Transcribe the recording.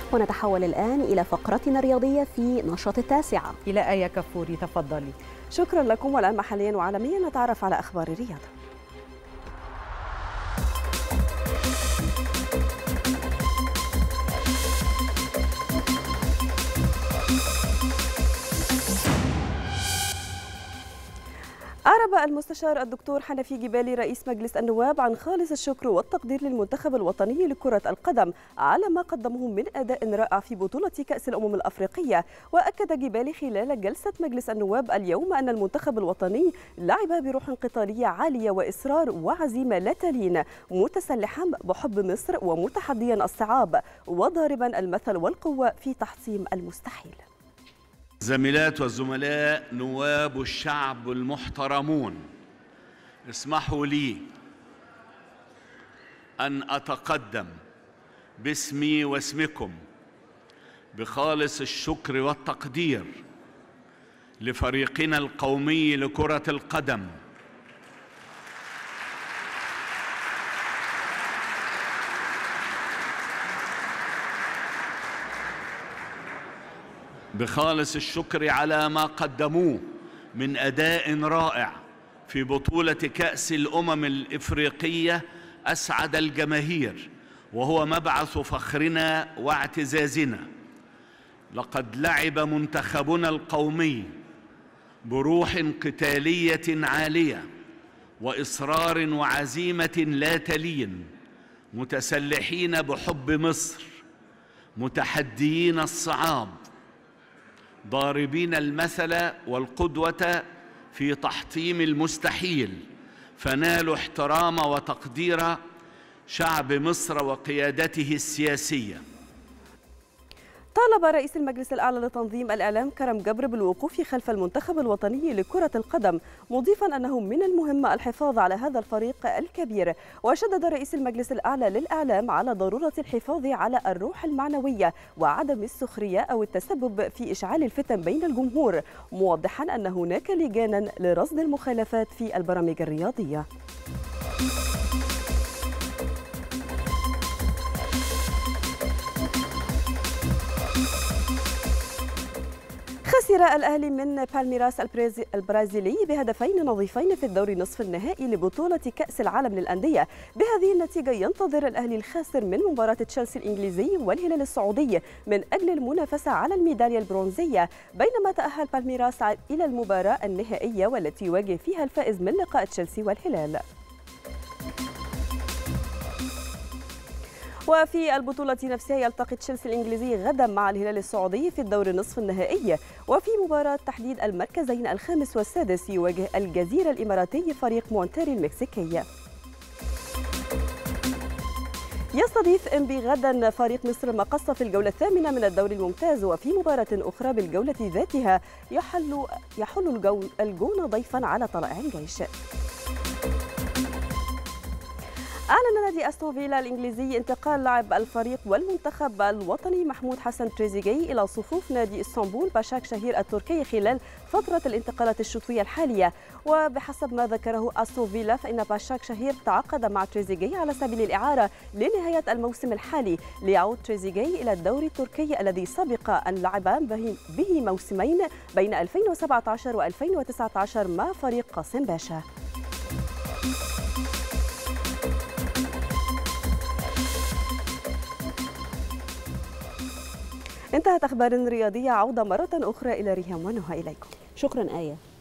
ونتحول الآن إلى فقرتنا الرياضية في نشاط التاسعة. إلى آية كفوري، تفضلي. شكرا لكم. والآن محليا وعالميا نتعرف على أخبار الرياضة. أعرب المستشار الدكتور حنفي جبالي رئيس مجلس النواب عن خالص الشكر والتقدير للمنتخب الوطني لكرة القدم على ما قدمه من أداء رائع في بطولة كأس الأمم الأفريقية. وأكد جبالي خلال جلسة مجلس النواب اليوم أن المنتخب الوطني لعب بروح قتالية عالية وإصرار وعزيمة لا تلين، متسلحا بحب مصر ومتحديا الصعاب وضاربا المثل والقوة في تحطيم المستحيل. زميلات وزملاء نواب الشعب المحترمون، اسمحوا لي أن أتقدم باسمي واسمكم بخالص الشكر والتقدير لفريقنا القومي لكرة القدم بخالص الشكر على ما قدموه من أداء رائع في بطولة كأس الأمم الإفريقية أسعد الجماهير، وهو مبعث فخرنا واعتزازنا. لقد لعب منتخبنا القومي بروح قتالية عالية وإصرار وعزيمة لا تلين، متسلحين بحب مصر، متحديين الصعاب، ضاربين المثل والقدوة في تحطيم المستحيل، فنالوا احترام وتقدير شعب مصر وقيادته السياسية. طالب رئيس المجلس الأعلى لتنظيم الإعلام كرم جبر بالوقوف خلف المنتخب الوطني لكرة القدم، مضيفا أنه من المهم الحفاظ على هذا الفريق الكبير. وشدد رئيس المجلس الأعلى للإعلام على ضرورة الحفاظ على الروح المعنوية وعدم السخرية أو التسبب في إشعال الفتن بين الجمهور، موضحا أن هناك لجانا لرصد المخالفات في البرامج الرياضية. خسر الأهلي من بالميراس البرازيلي بهدفين نظيفين في الدور نصف النهائي لبطولة كأس العالم للأندية. بهذه النتيجة ينتظر الأهلي الخاسر من مباراة تشيلسي الإنجليزي والهلال السعودي من أجل المنافسة على الميدالية البرونزية، بينما تأهل بالميراس إلى المباراة النهائية والتي يواجه فيها الفائز من لقاء تشيلسي والهلال. وفي البطولة نفسها يلتقي تشيلسي الإنجليزي غدا مع الهلال السعودي في الدور نصف النهائي. وفي مباراة تحديد المركزين الخامس والسادس يواجه الجزيرة الإماراتي فريق مونتيري المكسيكي. يستضيف إنبي غدا فريق مصر المقصة في الجولة الثامنة من الدوري الممتاز. وفي مباراة أخرى بالجولة ذاتها يحل الجونة ضيفا على طلائع الجيش. أعلن نادي أستون فيلا الإنجليزي انتقال لاعب الفريق والمنتخب الوطني محمود حسن تريزيجيه إلى صفوف نادي اسطنبول باشاك شهير التركي خلال فترة الانتقالات الشتوية الحالية. وبحسب ما ذكره أستون فيلا فإن باشاك شهير تعاقد مع تريزيجيه على سبيل الإعارة لنهاية الموسم الحالي، ليعود تريزيجيه إلى الدوري التركي الذي سبق أن لعب به موسمين بين 2017 و2019 مع فريق قاسم باشا. انتهت أخبار رياضية. عودة مرة أخرى إلى ريهام ونهى إليكم. شكرا آية.